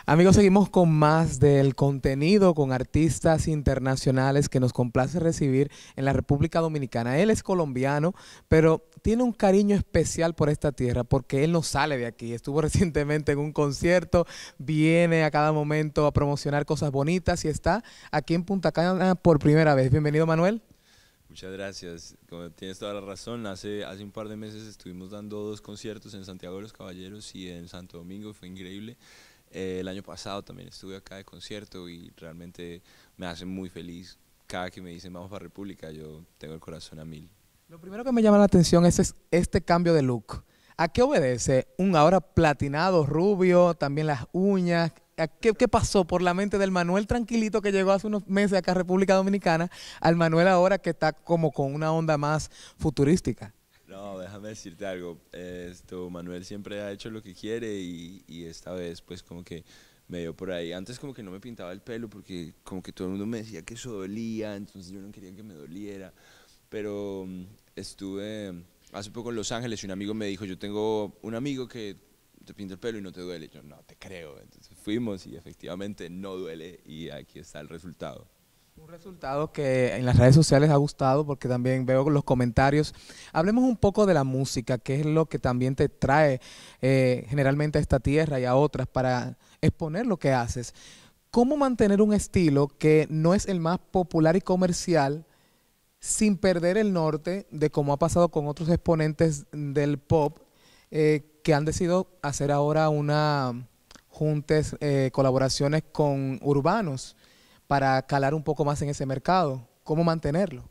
Amigos, seguimos con más del contenido, con artistas internacionales que nos complace recibir en la República Dominicana. Él es colombiano, pero tiene un cariño especial por esta tierra porque él no sale de aquí. Estuvo recientemente en un concierto, viene a cada momento a promocionar cosas bonitas y está aquí en Punta Cana por primera vez. Bienvenido, Manuel. Muchas gracias. Como tienes toda la razón, hace un par de meses estuvimos dando dos conciertos en Santiago de los Caballeros y en Santo Domingo, fue increíble. El año pasado también estuve acá de concierto y realmente me hace muy feliz. Cada que me dicen vamos para República, yo tengo el corazón a mil. Lo primero que me llama la atención es este cambio de look. ¿A qué obedece? Un ahora platinado, rubio, también las uñas. ¿Qué pasó por la mente del Manuel tranquilito que llegó hace unos meses acá a República Dominicana al Manuel ahora que está como con una onda más futurística? No, déjame decirte algo. Manuel siempre ha hecho lo que quiere y esta vez pues como que me dio por ahí. Antes como que no me pintaba el pelo porque como que todo el mundo me decía que eso dolía, entonces yo no quería que me doliera. Pero estuve hace poco en Los Ángeles y un amigo me dijo, yo tengo un amigo que te pinta el pelo y no te duele. Yo no te creo. Entonces fuimos y efectivamente no duele y aquí está el resultado. Un resultado que en las redes sociales ha gustado porque también veo los comentarios. Hablemos un poco de la música, que es lo que también te trae generalmente a esta tierra y a otras para exponer lo que haces. ¿Cómo mantener un estilo que no es el más popular y comercial sin perder el norte de cómo ha pasado con otros exponentes del pop que han decidido hacer ahora una juntes, colaboraciones con urbanos para calar un poco más en ese mercado? ¿Cómo mantenerlo?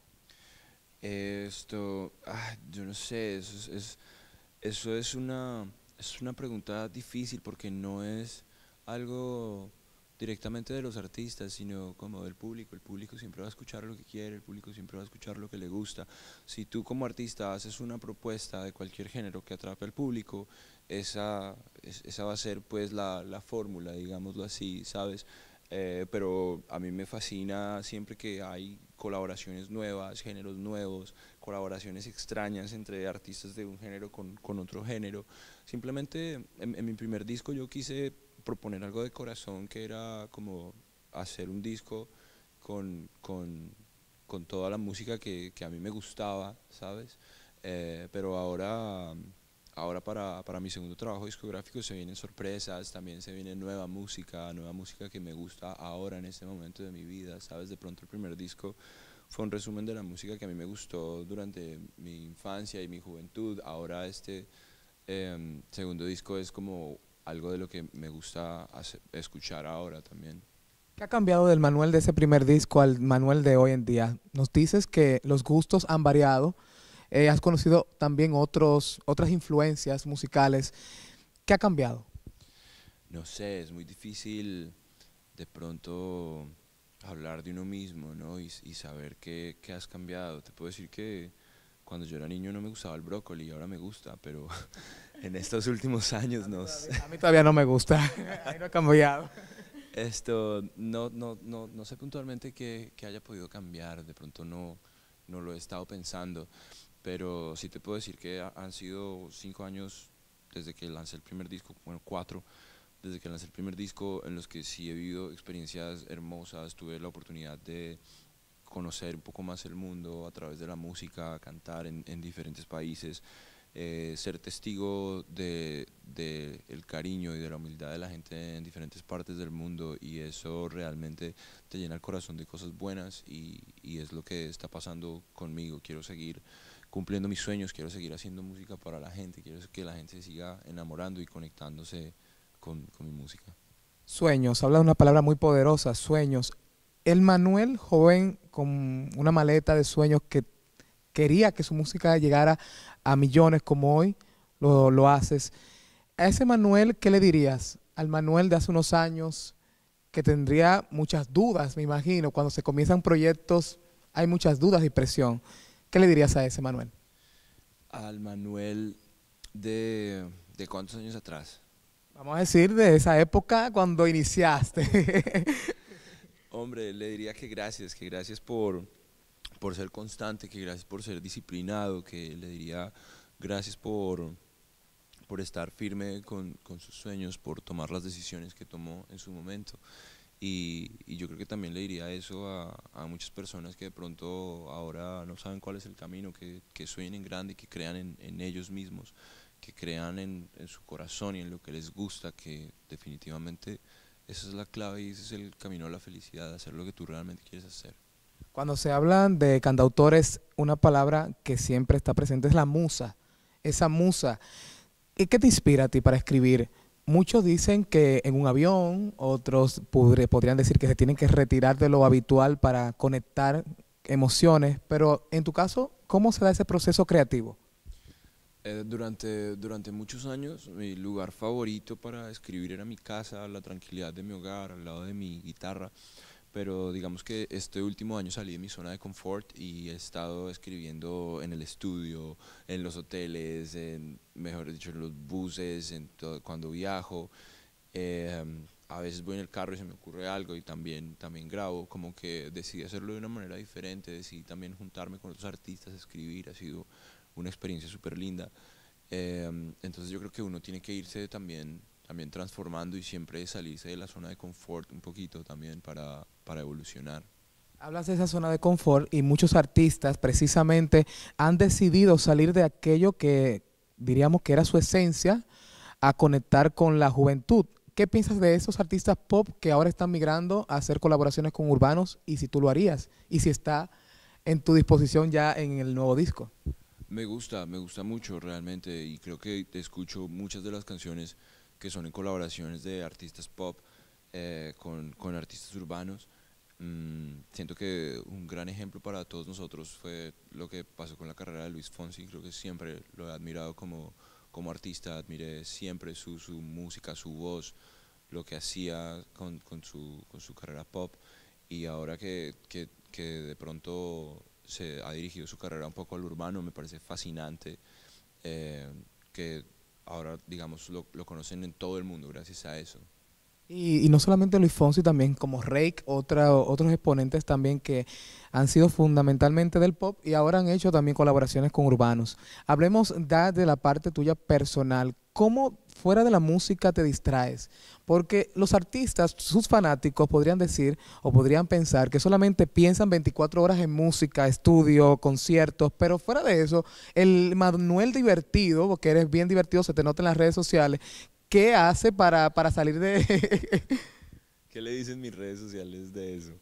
Yo no sé, eso es una pregunta difícil porque no es algo directamente de los artistas, sino como del público. El público siempre va a escuchar lo que quiere, el público siempre va a escuchar lo que le gusta. Si tú como artista haces una propuesta de cualquier género que atrape al público, esa va a ser pues la fórmula, digámoslo así, ¿sabes? Pero a mí me fascina siempre que hay colaboraciones nuevas, géneros nuevos, colaboraciones extrañas entre artistas de un género con otro género. Simplemente en mi primer disco yo quise proponer algo de corazón que era como hacer un disco con, con, con toda la música que a mí me gustaba, ¿sabes? Pero ahora para mi segundo trabajo discográfico se vienen sorpresas, también se viene nueva música que me gusta ahora en este momento de mi vida, ¿sabes? De pronto el primer disco fue un resumen de la música que a mí me gustó durante mi infancia y mi juventud. Ahora este segundo disco es como algo de lo que me gusta escuchar ahora también. ¿Qué ha cambiado del Manuel de ese primer disco al Manuel de hoy en día? Nos dices que los gustos han variado, has conocido también otras influencias musicales. ¿Qué ha cambiado? No sé, es muy difícil de pronto hablar de uno mismo, ¿no? Y saber qué has cambiado. Te puedo decir que cuando yo era niño no me gustaba el brócoli y ahora me gusta, pero en estos últimos años no sé. A mí todavía no me gusta, ahí no ha cambiado. No sé puntualmente qué haya podido cambiar, de pronto no lo he estado pensando, pero sí te puedo decir que han sido 5 años desde que lancé el primer disco, bueno, 4, desde que lancé el primer disco en los que sí he vivido experiencias hermosas, tuve la oportunidad de conocer un poco más el mundo a través de la música, cantar en diferentes países, ser testigo de el cariño y de la humildad de la gente en diferentes partes del mundo y eso realmente te llena el corazón de cosas buenas y es lo que está pasando conmigo. Quiero seguir cumpliendo mis sueños, quiero seguir haciendo música para la gente, quiero que la gente se siga enamorando y conectándose con mi música. Sueños, habla de una palabra muy poderosa, sueños. El Manuel, joven con una maleta de sueños que quería que su música llegara a millones como hoy lo haces. A ese Manuel, ¿qué le dirías? Al Manuel de hace unos años que tendría muchas dudas, me imagino, cuando se comienzan proyectos hay muchas dudas y presión. ¿Qué le dirías a ese Manuel? Al Manuel de cuántos años atrás. Vamos a decir de esa época cuando iniciaste. Hombre, le diría que gracias por ser constante, que gracias por ser disciplinado, que le diría gracias por estar firme con sus sueños, por tomar las decisiones que tomó en su momento. Y yo creo que también le diría eso a muchas personas que de pronto ahora no saben cuál es el camino, que sueñen en grande, que crean en ellos mismos, que crean en su corazón y en lo que les gusta, que definitivamente esa es la clave y ese es el camino a la felicidad, hacer lo que tú realmente quieres hacer. Cuando se habla de cantautores, una palabra que siempre está presente es la musa. Esa musa. ¿Y qué te inspira a ti para escribir? Muchos dicen que en un avión, otros podrían decir que se tienen que retirar de lo habitual para conectar emociones, pero en tu caso, ¿cómo se da ese proceso creativo? Durante muchos años mi lugar favorito para escribir era mi casa, la tranquilidad de mi hogar, al lado de mi guitarra, pero digamos que este último año salí de mi zona de confort y he estado escribiendo en el estudio, en los hoteles, mejor dicho, en los buses, cuando viajo. A veces voy en el carro y se me ocurre algo y también grabo, como que decidí hacerlo de una manera diferente, decidí también juntarme con otros artistas, escribir, ha sido una experiencia súper linda. Entonces yo creo que uno tiene que irse también transformando y siempre salirse de la zona de confort un poquito también para evolucionar. Hablas de esa zona de confort y muchos artistas precisamente han decidido salir de aquello que diríamos que era su esencia a conectar con la juventud. ¿Qué piensas de esos artistas pop que ahora están migrando a hacer colaboraciones con urbanos y si tú lo harías y si está en tu disposición ya en el nuevo disco? Me gusta mucho realmente y creo que escucho muchas de las canciones que son en colaboraciones de artistas pop con artistas urbanos. Siento que un gran ejemplo para todos nosotros fue lo que pasó con la carrera de Luis Fonsi. Creo que siempre lo he admirado como artista, admiré siempre su música, su voz, lo que hacía con su carrera pop y ahora que de pronto se ha dirigido su carrera un poco al urbano, me parece fascinante eh, que ahora, digamos, lo conocen en todo el mundo gracias a eso. Y no solamente Luis Fonsi, también como Rake, otros exponentes también que han sido fundamentalmente del pop y ahora han hecho también colaboraciones con urbanos. Hablemos ya de la parte tuya personal. ¿Cómo fuera de la música te distraes? Porque los artistas, sus fanáticos podrían decir o podrían pensar que solamente piensan 24 horas en música, estudio, conciertos, pero fuera de eso, el Manuel divertido, porque eres bien divertido, se te nota en las redes sociales. ¿Qué hace para salir de ¿Qué le dicen mis redes sociales de eso?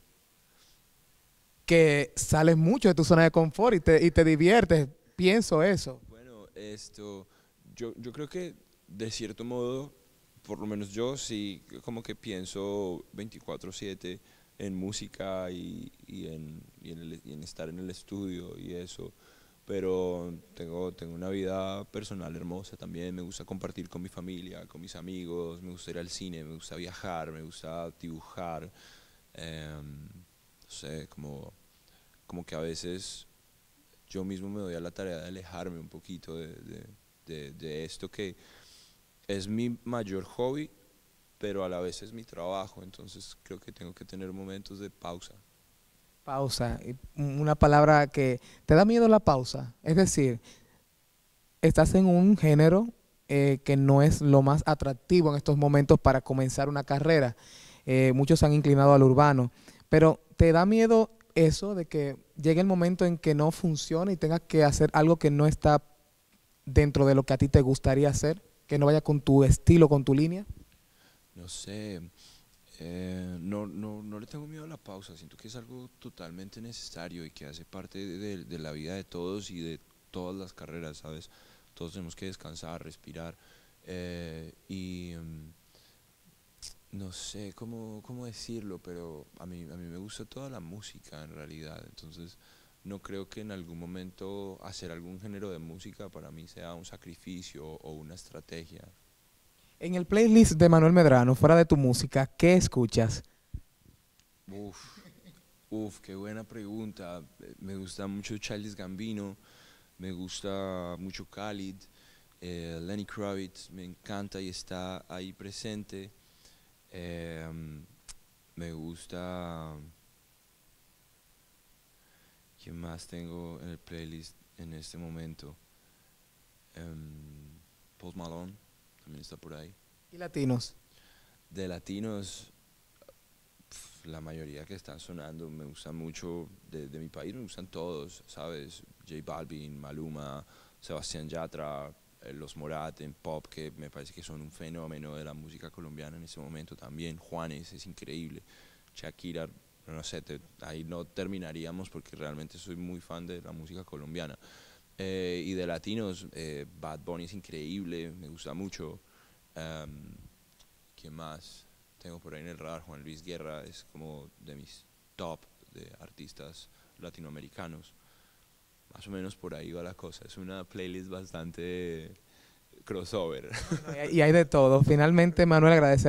que sales mucho de tu zona de confort y te diviertes? Pienso eso. Bueno, yo creo que de cierto modo, por lo menos yo sí como que pienso 24/7 en música y en estar en el estudio y eso, pero tengo una vida personal hermosa también, me gusta compartir con mi familia, con mis amigos, me gusta ir al cine, me gusta viajar, me gusta dibujar, no sé, como que a veces yo mismo me doy a la tarea de alejarme un poquito de esto que es mi mayor hobby, pero a la vez es mi trabajo, entonces creo que tengo que tener momentos de pausa. Pausa. Una palabra que te da miedo la pausa. Es decir, estás en un género que no es lo más atractivo en estos momentos para comenzar una carrera. Muchos se han inclinado al urbano, pero ¿te da miedo eso de que llegue el momento en que no funcione y tengas que hacer algo que no está dentro de lo que a ti te gustaría hacer, que no vaya con tu estilo, con tu línea? No sé, no le tengo miedo a la pausa, siento que es algo totalmente necesario y que hace parte de la vida de todos y de todas las carreras, ¿sabes? Todos tenemos que descansar, respirar y no sé cómo decirlo, pero a mí me gusta toda la música en realidad, entonces no creo que en algún momento hacer algún género de música para mí sea un sacrificio o una estrategia. En el playlist de Manuel Medrano, fuera de tu música, ¿qué escuchas? Uf, qué buena pregunta. Me gusta mucho Childish Gambino, me gusta mucho Khalid, Lenny Kravitz, me encanta y está ahí presente. Em, Me gusta. ¿Quién más tengo en el playlist en este momento? Post Malone. también está por ahí. ¿Y latinos? De latinos, la mayoría que están sonando me gustan mucho, de mi país me gustan todos, ¿sabes? J Balvin, Maluma, Sebastián Yatra, Los Morat en pop, que me parece que son un fenómeno de la música colombiana en ese momento también. Juanes es increíble, Shakira, no sé, ahí no terminaríamos porque realmente soy muy fan de la música colombiana. Y de latinos, Bad Bunny es increíble, me gusta mucho. Um, ¿Quién más? Tengo por ahí en el radar, Juan Luis Guerra es como de mis top de artistas latinoamericanos. Más o menos por ahí va la cosa. Es una playlist bastante crossover. Y hay de todo. Finalmente, Manuel, agradecer